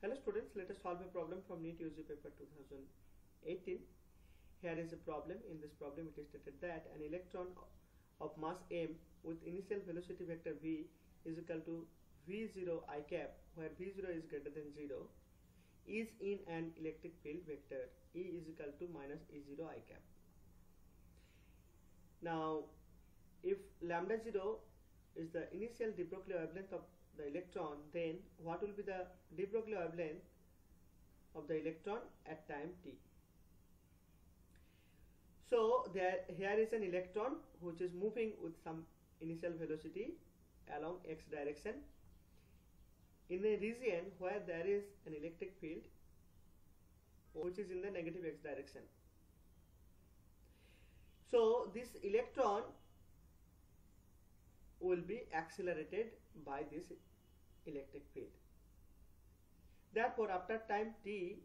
Hello students, let us solve a problem from NEET UG paper 2018. Here is a problem. In this problem it is stated that an electron of mass m with initial velocity vector v is equal to v0 I cap, where v0 is greater than 0, is in an electric field vector E is equal to minus E0 I cap. Now if lambda 0 is the initial de Broglie wavelength of the electron, then what will be the de Broglie wavelength of the electron at time t? So here is an electron which is moving with some initial velocity along x direction in a region where there is an electric field which is in the negative x direction. So this electron will be accelerated by this electric field. Therefore, after time t,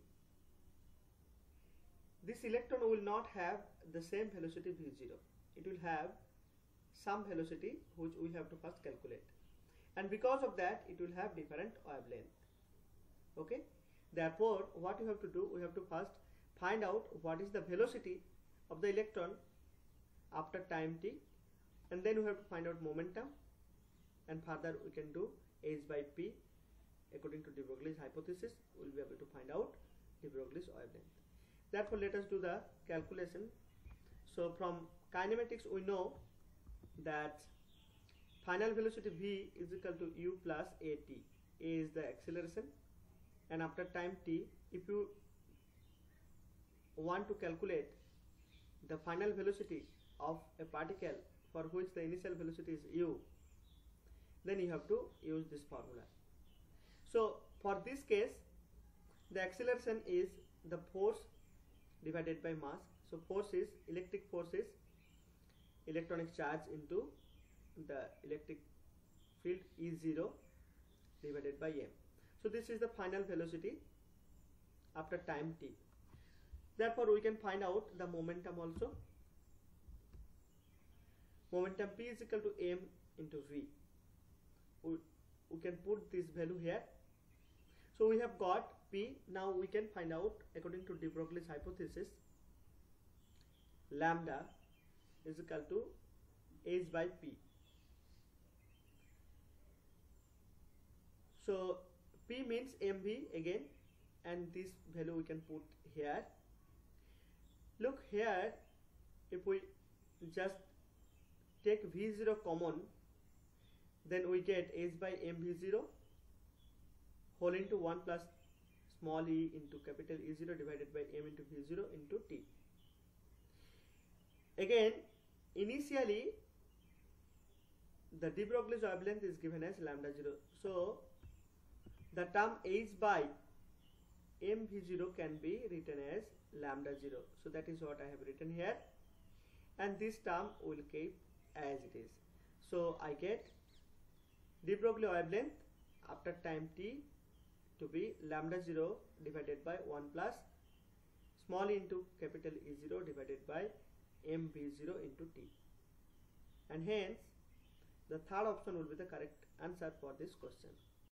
this electron will not have the same velocity v0. It will have some velocity which we have to first calculate, and because of that it will have different wavelength. Okay. Therefore, what you have to do, we have to first find out what is the velocity of the electron after time t, and then we have to find out momentum, and further we can do h by p. According to de Broglie's hypothesis, we will be able to find out de Broglie's wavelength. Therefore, let us do the calculation. So from kinematics we know that final velocity v is equal to u plus at. A is the acceleration, and after time t, if you want to calculate the final velocity of a particle for which the initial velocity is u, then you have to use this formula. So for this case, the acceleration is the force divided by mass. So force is, electric force is electronic charge into the electric field E0 divided by m. So this is the final velocity after time t. Therefore we can find out the momentum also. Momentum p is equal to m into v. We can put this value here. So we have got p. Now we can find out, according to de Broglie's hypothesis, lambda is equal to h by p. So p means mv again, and this value we can put here. Look here, if we just take v0 common, then we get h by mv0 whole into 1 plus small e into capital E0 divided by m into v0 into t. Again, initially the de Broglie's wavelength is given as lambda 0. So the term h by mv0 can be written as lambda 0. So that is what I have written here, and this term will keep as it is. So I get de Broglie wavelength after time t to be lambda 0 divided by 1 plus small e into capital E0 divided by mv0 into t, and hence the third option will be the correct answer for this question.